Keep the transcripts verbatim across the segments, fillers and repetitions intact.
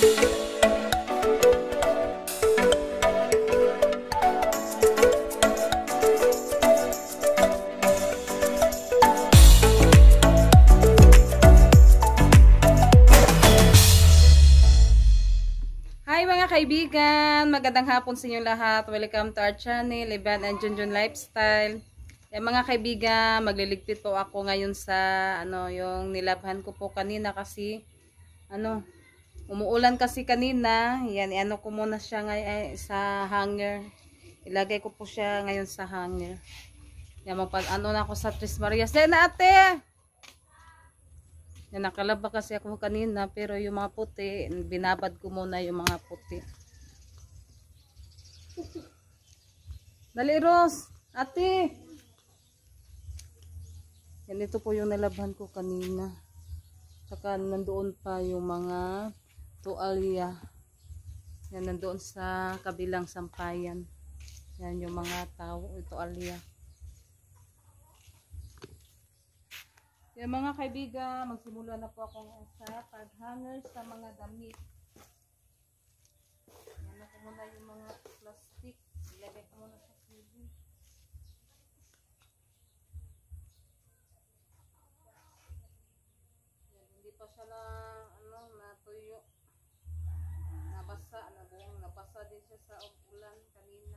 Hi mga kaibigan, magandang hapon sa inyo lahat. Welcome to our channel, Ivan and Junjun Lifestyle. Eh, mga kaibigan, magliligpit po ako ngayon sa ano, yung nilabhan ko po kanina kasi ano, umuulan kasi kanina. Yan, ano ko muna siya ngayon sa hanger. Ilagay ko po siya ngayon sa hanger. Yan, magpag ano na ako sa Tres Marias. Yan na ate! Yan, nakalaba kasi ako kanina, pero yung mga puti, binabad ko muna yung mga puti. Dali, Ros! Ate! Yan, ito po yung nalabhan ko kanina. Tsaka nandoon pa yung mga tuwalya. Yan, nandoon sa kabilang sampayan. Yan yung mga tao, tuwalya. Yan mga kaibigan, magsimula na po ako sa paghanger sa mga damit. Yan ako muna yung mga plastic. Ilagay ko muna sa T V. Yan, hindi pa siya na, ano, natuyo. Nabasa, nabuong, nabasa din siya sa ulan kanina.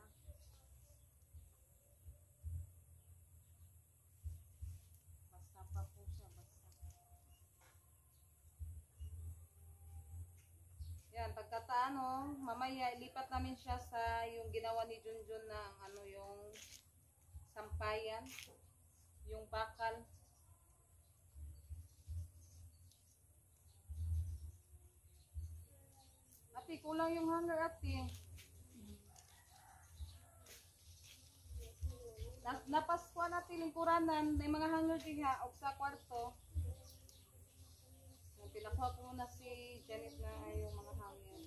Yan, pagkataano, mamaya ilipat namin siya sa yung ginawa ni Junjun na ano yung sampayan, yung bakal. Ate, kulang yung hanger ate. Napaskuha natin lingkuranan, may mga hanger diha o sa kwarto. Pinakuha ko muna si Janet na ay yung mga hanger.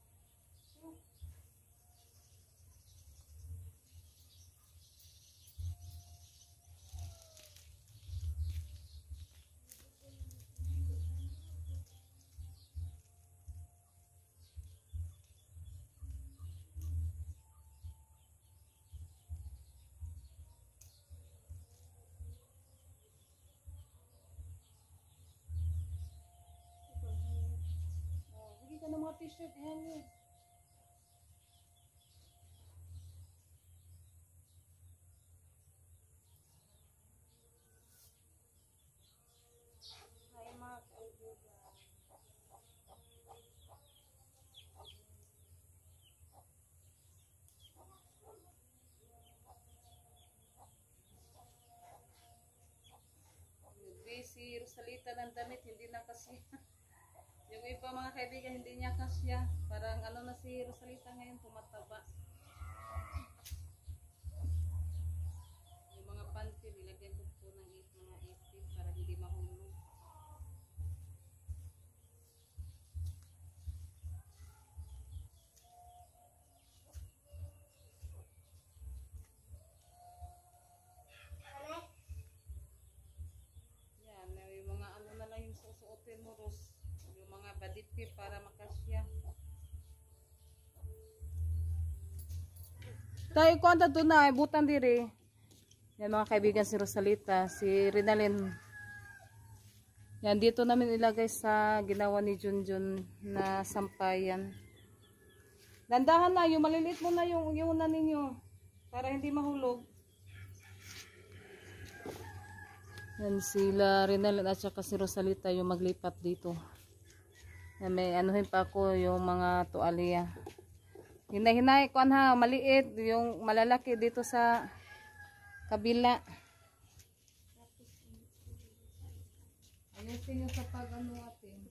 Hindi ka ng mga t-shirt, hanger. Ay, mga kaibigan. Si Rosalita ng damit, hindi na kasi. Yung iba mga kaibigan, hindi niya kasya. Parang ano na si Rosalita ngayon, tumataba. Yung mga panty, nilagyan ko po ng mga ipit para hindi mahulog. Yan, yung mga ano na lang yung susuotin mo, Ros. Yung mga badipip para makasya. Tayo ko anda doon na, butan diri. Yan mga kaibigan, si Rosalita, si Rinalyn. Yan, dito namin ilagay sa ginawa ni Junjun na sampayan. Dandahan na, yung maliliit mo na yung yung na ninyo. Para hindi mahulog. Yan sila Rinalyn at saka si Rosalita yung maglipat dito. Yan, may anuhin pa ako yung mga tuwalya. Hinay-hinay ko ha, maliit, yung malalaki dito sa kabila. Ayusin nyo sa pag-ano atin.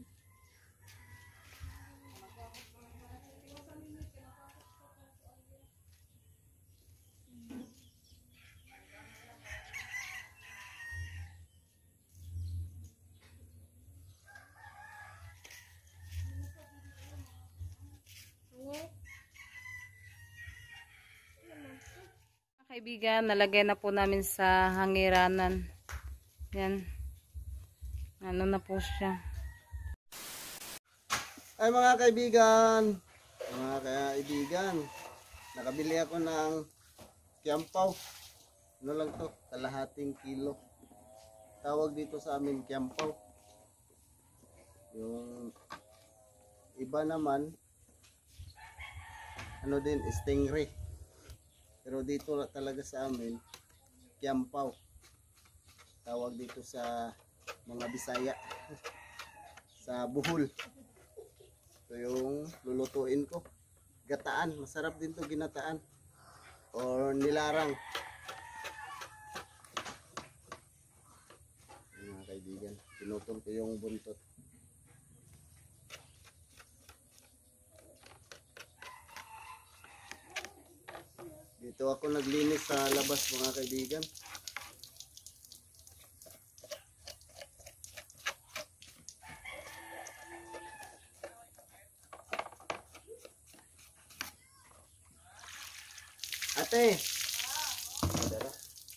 Kaibigan, nalagay na po namin sa hangiranan. Yan. Ano na po siya. Ay mga kaibigan, mga kaibigan, nakabili ako ng kiampaw. Ano lang to, kalahating kilo. Tawag dito sa amin kiampaw. Yung iba naman, ano din, stingray. Pero dito talaga sa amin, kiampaw. Tawag dito sa mga Bisaya, sa Bohol. Ito yung lulutuin ko. Gataan, masarap din to ginataan. Or nilarang. Mga kaibigan, pinutol ko yung buntot. Dito ako naglinis sa labas mga kaibigan. Ate! Dara.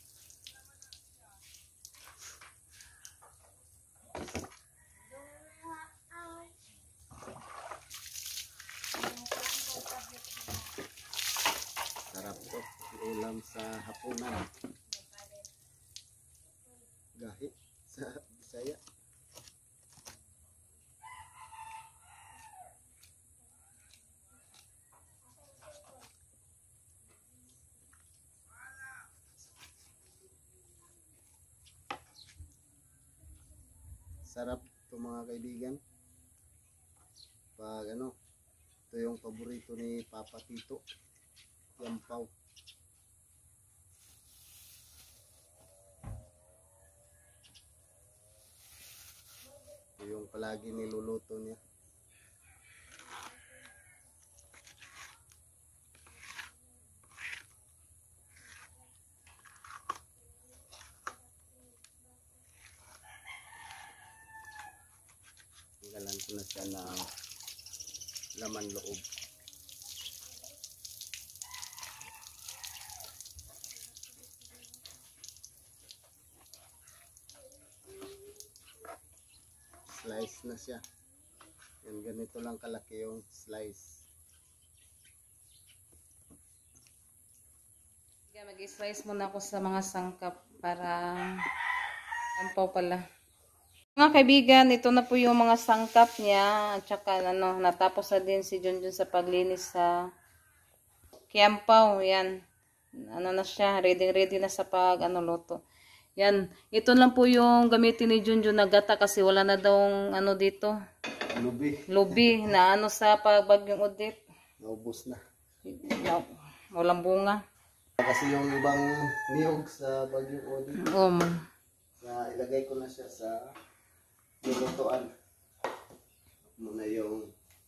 Sarap to. Ulam sa hapunan. Gahi sa Bisaya. Sarap to mga kaibigan. Pag ano, ito yung paborito ni Papa Tito. Yampaw. Ito yung palagi niluluto niya. Galan ko na siya ng laman loob. Slice na siya. Yan, ganito lang kalaki yung slice. Mag-slice muna ako sa mga sangkap para ampaw pala. Mga kaibigan, ito na po yung mga sangkap niya. At saka ano, natapos na din si Junjun sa paglinis sa kiampaw. Yan. Ano na siya, ready ready na sa pag ano luto. Yan, ito lang po yung gamitin ni Junjun na gata kasi wala na daw ano dito. Lubi. Lubi na ano sa pagbagyong Odette. Naubos na. Walang bunga. Kasi yung ibang niyog sa Bagyong Odette. Um. Na ilagay ko na siya sa nilutuan. Muna yung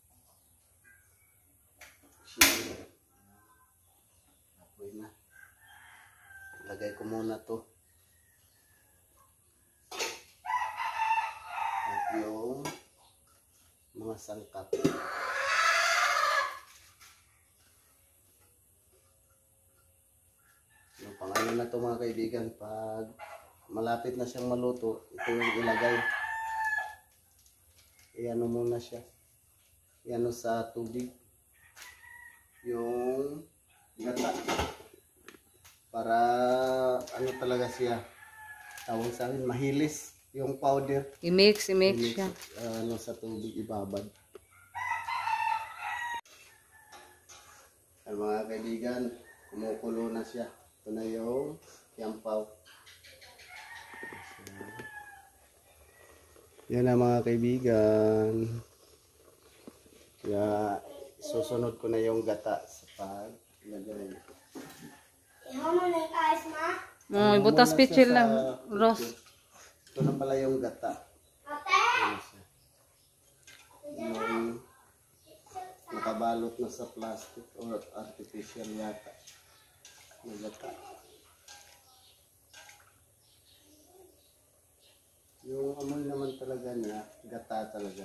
chili. Apoy na. Ilagay ko muna to. At yung mga sangkap. Yung pangano na to mga kaibigan, pag malapit na siyang maluto, ito yung ilagay. Iano muna siya. Iano sa tubig. Yung gata. Para ano talaga siya. Tawag sa akin, mahilis. Yung powder. I-mix, i-mix I-mix, siya. uh, ano sa tubig, ibabad. At mga kaibigan, kumukulo na siya. Ito na yung kiampaw. Yan na mga kaibigan. Kaya susunod ko na yung gata sa pag ilagay. Oh, ibutas pichil lang, Rose. Ito na pala yung gata. Ano siya? Yung nakabalot na sa plastic or artificial yata. Yung gata. Yung amoy naman talaga niya, gata talaga.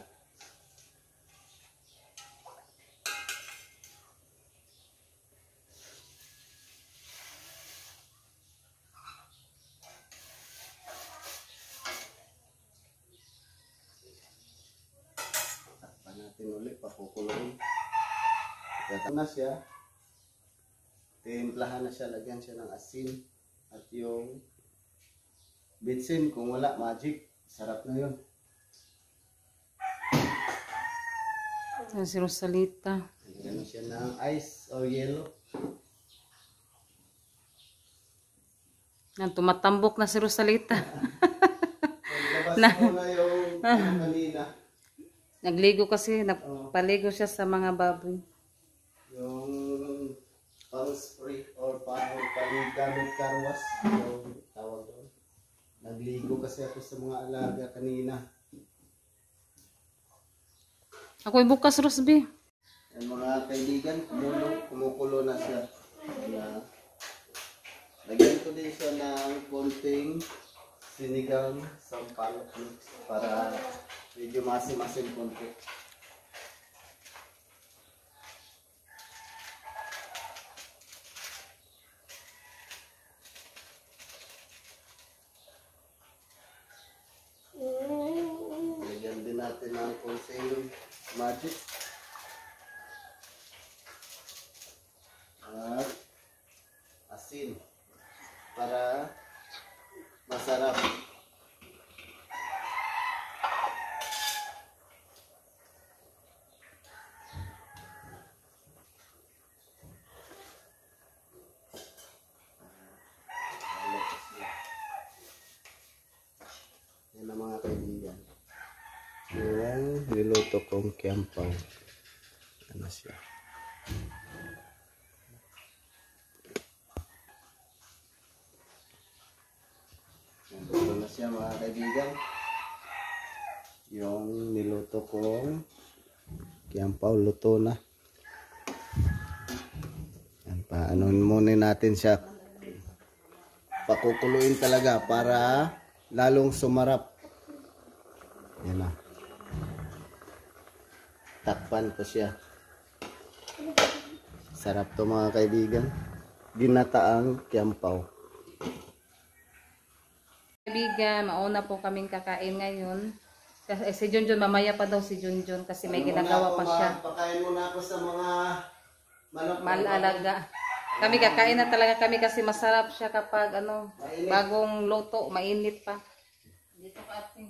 Takpan natin ulit, pakukuloyin. Ito na siya. Timplahan na siya, lagyan siya ng asin. At yung bitsin, kung wala, magic. Sarap na yun. Ayan si Rosalita. Lagyan na siya ng ice or yellow. Yan, tumatambok na si Rosalita. Labas na. Mo na yung kanina. Nagligo kasi, nagpaligo siya sa mga baboy. Yung pang spray or pang paligamit karwas. Yung tawag doon. Nagligo kasi ako sa mga alaga kanina. Ako'y bukas, Rosby. Yan mga kaibigan, kumulo, kumukulo na siya. Kaya, lagyan ko din siya ng konting sinigang sampalok mix para medyo masim-masim konti. Lagyan din natin ng konting magic. At asin para masarap. Yan ang mga kaibigan. Yung niluto kong kiampaw. Ano siya? Luto na siya mga kaibigan. Yung niluto kong kiampaw, luto na. Yan, paanoin muna natin siya. Pakukuluin talaga para lalong sumarap. Yan na. Takpan ko siya. Sarap to mga kaibigan. Ginataang kiampaw. Kaibigan, mauna po kaming kakain ngayon. Kasi eh, si Junjun, mamaya pa daw si Junjun kasi may ginagawa pa siya. Pakain muna ako sa mga manok. Malalaga. Kami kakain na talaga kami kasi masarap siya kapag ano, Mainit. bagong luto, mainit pa. Dito ka ating.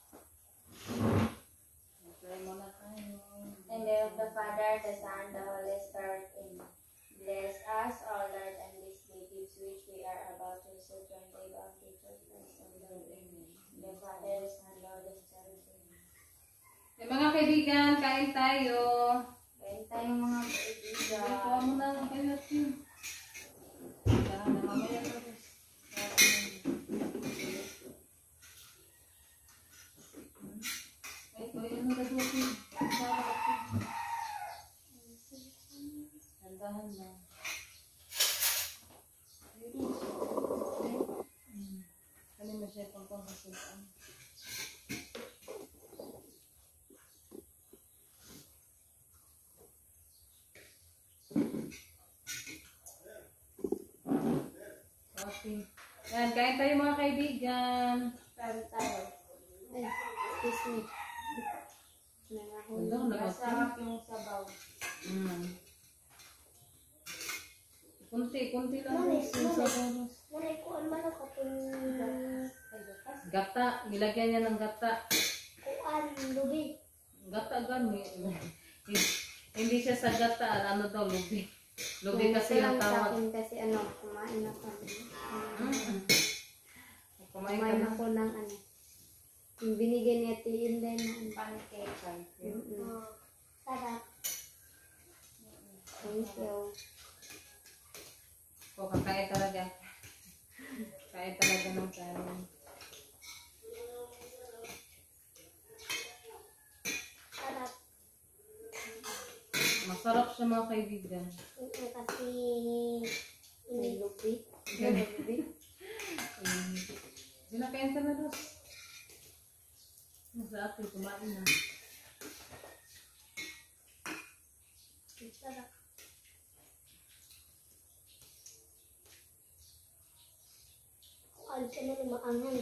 In the name of the Father, the Son, the Holy Spirit, Amen. Bless us, O Lord, and these gifts which we are about to receive from the bounty of Christ, and Lord, Amen. The Father, the Son, the Holy Spirit, Amen. Eh, mga kaibigan, kain tayo. Kain tayong mga Kuha kaibigan. mo na lang kayo ating. Para na mamaya pa rin. Ay, kaya ano na doon ating. Handahan na. Kani mo siya pang pangkasulaan. Okay. Yan, kain tayo mga kaibigan. Kain tayo. Ay, excuse me. Ano, Nangahulog. Masarap yung sabaw. Mm. Kunti, kunti lang. Mami, Ros, mami. sa bonos. Nanay ko, ano man ako kung Gata, nilagyan niya ng gata. kuan, lubi. Gata gani. Hindi siya sa gata, ano daw, lubi. Lubi kasi lang ang sa tawag. akin kasi ano, kumain ako. Mm. Kumain ka Kumain na. ako ng ano. Yung binigay ni Ate Inday na ano. Pancake. Sarap. Thank you. O, kakain talaga. Kain talaga ng kain. Sarap. Masarap siya mga kaibigan. Ito kasi may lubi. May lubi. Um, Sinakain ka na, Ros. Sa atin, kumain na. Sarap. Kuan siya na yung maanghang.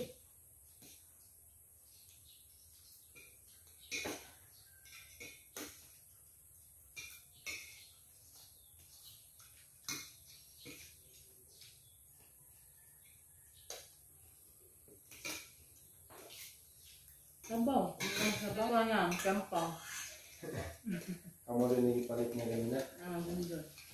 Sabaw. Sabaw na. Kampaw. Kamu rin ipalit niya ganun na. Ah, ganun.